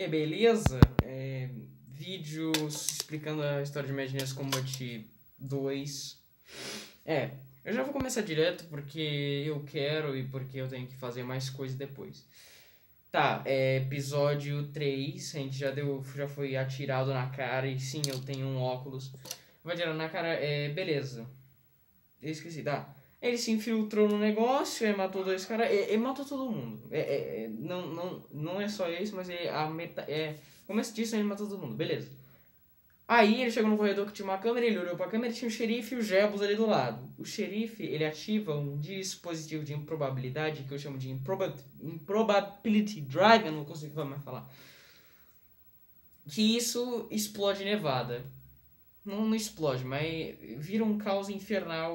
Beleza? Vídeos explicando a história de Mad Max Combat 2. Eu já vou começar direto porque eu quero e porque eu tenho que fazer mais coisa depois. Tá, episódio 3, a gente já foi atirado na cara e sim, eu tenho um óculos. Vai atirar na cara, beleza. Eu esqueci, tá. Ele se infiltrou no negócio, matou dois caras, matou todo mundo. Não é só isso, mas começo disso ele matou todo mundo, beleza. Aí ele chegou no corredor que tinha uma câmera, ele olhou pra câmera e tinha o xerife e o Jebus ali do lado. O xerife, ele ativa um dispositivo de improbabilidade, que eu chamo de Improbability Drive, eu não consigo mais falar. Que isso explode Nevada. Não explode, mas vira um caos infernal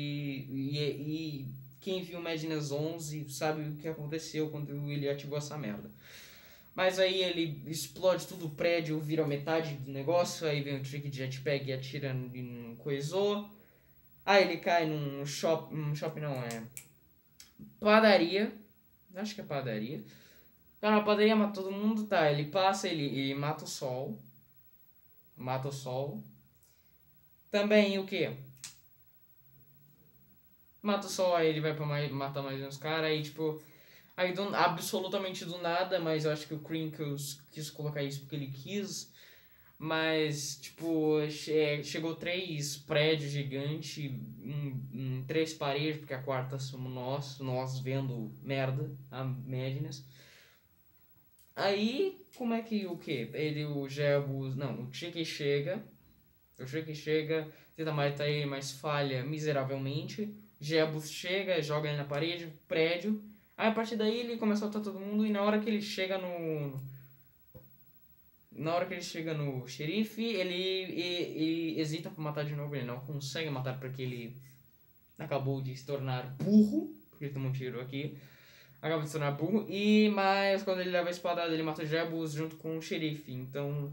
e quem viu Madness 11 sabe o que aconteceu quando ele ativou essa merda. Mas aí ele explode tudo o prédio, vira metade do negócio, aí vem o trick de jetpack e atira em coisou. Aí ele cai num shopping não, padaria, acho que é padaria. Tá na padaria, mata todo mundo, tá, ele passa, ele mata o sol. Mata o sol. Também o que? Mata o sol, aí ele vai pra matar mais uns caras, aí tipo... Aí absolutamente do nada, mas eu acho que o Crinkles quis colocar isso porque ele quis. Mas, tipo, chegou 3 prédios gigantes em 3 paredes, porque a quarta somos nós vendo merda, a Madness. Aí, como é que o quê? O Jebus... Não, o Tricky chega, tenta matar ele, mas falha miseravelmente. Jebus chega, joga ele na parede, prédio. Aí a partir daí ele começa a matar todo mundo e na hora que ele chega no xerife, ele hesita pra matar de novo, ele não consegue matar porque ele acabou de se tornar burro, porque ele tomou um tiro aqui. Acaba de se tornar burro, mas quando ele leva a espadada ele mata o Jebus junto com o xerife, então...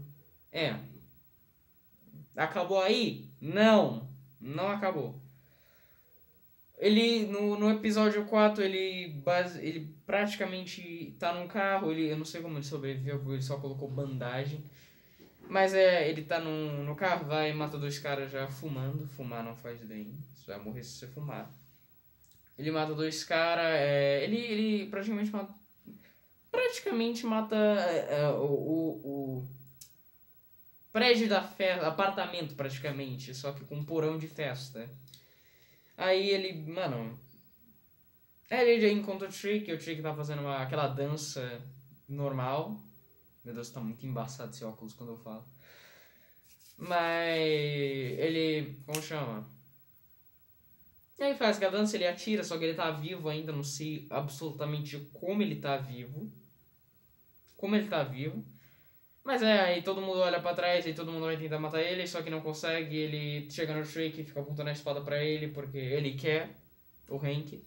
Acabou aí? Não acabou. Ele, no episódio 4, ele praticamente tá num carro, eu não sei como ele sobreviveu, porque ele só colocou bandagem. Mas ele tá no carro, vai e mata 2 caras já fumando. Fumar não faz bem, você vai morrer se você fumar. Ele mata 2 caras, ele praticamente mata o prédio da festa, apartamento praticamente, só que com um porão de festa. Aí mano, ele já encontra o Trick tá fazendo aquela dança normal. Meu Deus, tá muito embaçado esse óculos quando eu falo. Mas ele, como chama? Ele faz aquela dança, ele atira, só que ele tá vivo ainda, não sei absolutamente como ele tá vivo. Como ele tá vivo. Mas aí todo mundo olha pra trás e todo mundo vai tentar matar ele, só que não consegue. Ele chega no Trick e fica apontando a espada pra ele, porque ele quer o Hank.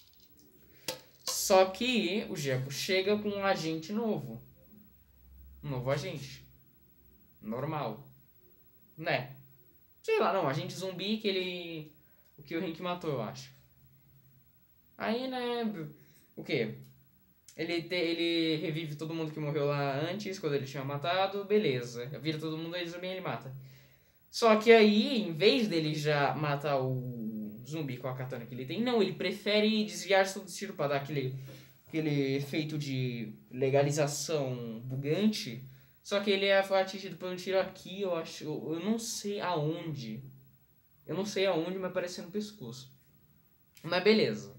Só que o Jebo chega com um agente novo. Um novo agente. Normal. Né? Sei lá, não. Agente zumbi o que o Hank matou, eu acho. Aí, né? O quê? Ele revive todo mundo que morreu lá antes, quando ele tinha matado. Beleza. Vira todo mundo aí zumbi e ele mata. Só que aí, em vez dele já matar o zumbi com a katana que ele tem, não. Ele prefere desviar de todo tiro pra dar aquele efeito de legalização bugante. Só que ele foi atingido por um tiro aqui, eu acho. Eu não sei aonde. Eu não sei aonde, mas parece no pescoço. Mas beleza.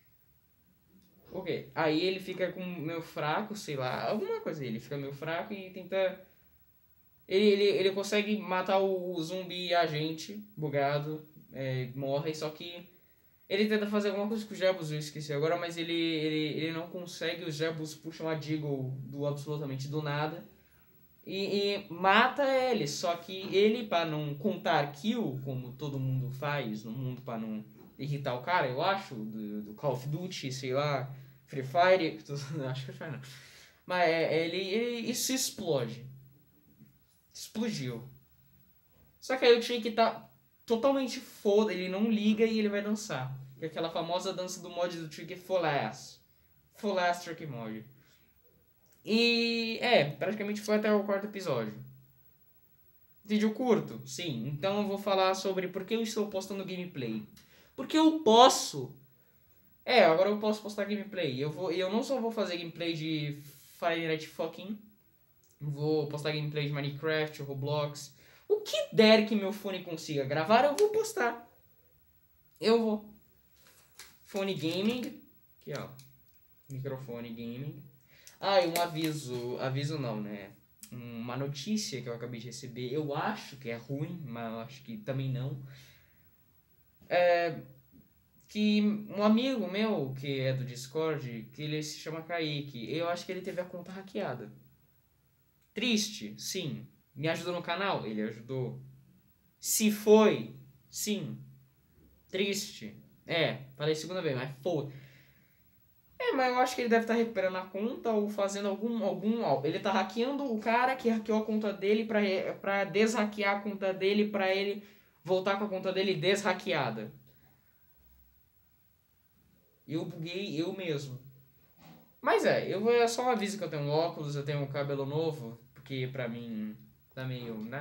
Ok. Aí ele fica com meio fraco, sei lá. Alguma coisa aí. Ele fica meio fraco e tenta. Ele consegue matar o zumbi agente bugado. Morre, só que. Ele tenta fazer alguma coisa com os Jebus, eu esqueci agora, mas ele não consegue. Os Jebus puxam a Deagle do absolutamente do nada. E mata ele. Só que ele, pra não contar kill, como todo mundo faz no mundo, pra não irritar o cara, eu acho, do Call of Duty, sei lá, Free Fire, acho que Free Fire não. Mas isso explode. Explodiu. Só que aí o Trick tá totalmente foda, ele não liga e ele vai dançar. Que é aquela famosa dança do mod do Trick Full Ass. Full Ass Trick Mod. E praticamente foi até o quarto episódio. Vídeo curto? Sim. Então eu vou falar sobre por que eu estou postando gameplay. Porque eu posso. Agora eu posso postar gameplay. Eu não só vou fazer gameplay de Friday Night Fucking. Vou postar gameplay de Minecraft, Roblox. O que der que meu fone consiga gravar, eu vou postar. Eu vou. Fone gaming. Aqui, ó. Microfone gaming. Ah, e um aviso. Aviso não, né? Uma notícia que eu acabei de receber. Eu acho que é ruim, mas eu acho que também não. Que um amigo meu, que é do Discord, que ele se chama Kaique, eu acho que ele teve a conta hackeada. Triste, sim. Me ajudou no canal? Ele ajudou. Se foi, sim. Triste. Falei segunda vez, mas foi. Mas eu acho que ele deve estar recuperando a conta ou fazendo algum. Ele tá hackeando o cara que hackeou a conta dele pra deshackear a conta dele, pra ele voltar com a conta dele deshackeada. Eu buguei eu mesmo. Mas é só um aviso que eu tenho óculos, eu tenho um cabelo novo, porque pra mim tá meio, né?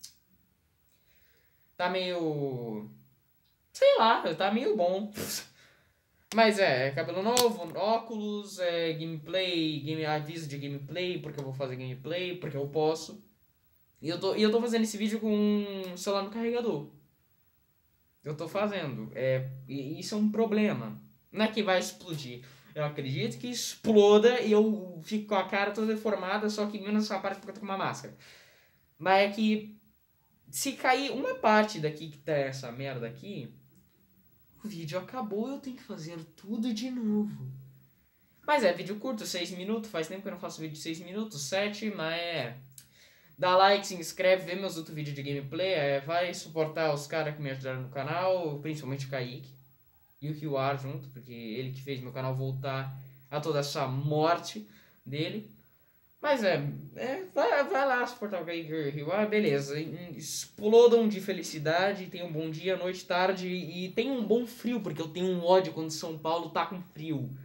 Tá meio. Sei lá, tá meio bom. Mas cabelo novo, óculos, gameplay, aviso de gameplay, porque eu vou fazer gameplay, porque eu posso. E eu tô fazendo esse vídeo com um celular no carregador. Eu tô fazendo. E isso é um problema. Não é que vai explodir. Eu acredito que exploda e eu fico com a cara toda deformada, só que menos essa parte porque eu tô com uma máscara. Mas é que se cair uma parte daqui que tá essa merda aqui, o vídeo acabou e eu tenho que fazer tudo de novo. Mas vídeo curto, 6 minutos. Faz tempo que eu não faço vídeo de 6 minutos, 7, mas dá like, se inscreve, vê meus outros vídeos de gameplay. Vai suportar os caras que me ajudaram no canal, principalmente o Kaique e o Kiwar junto, porque ele que fez meu canal voltar a toda essa morte dele. Mas vai lá suportar o Kaique e o Kiwar, beleza. Explodam de felicidade, tenham um bom dia, noite, tarde e tenham um bom frio, porque eu tenho um ódio quando São Paulo tá com frio.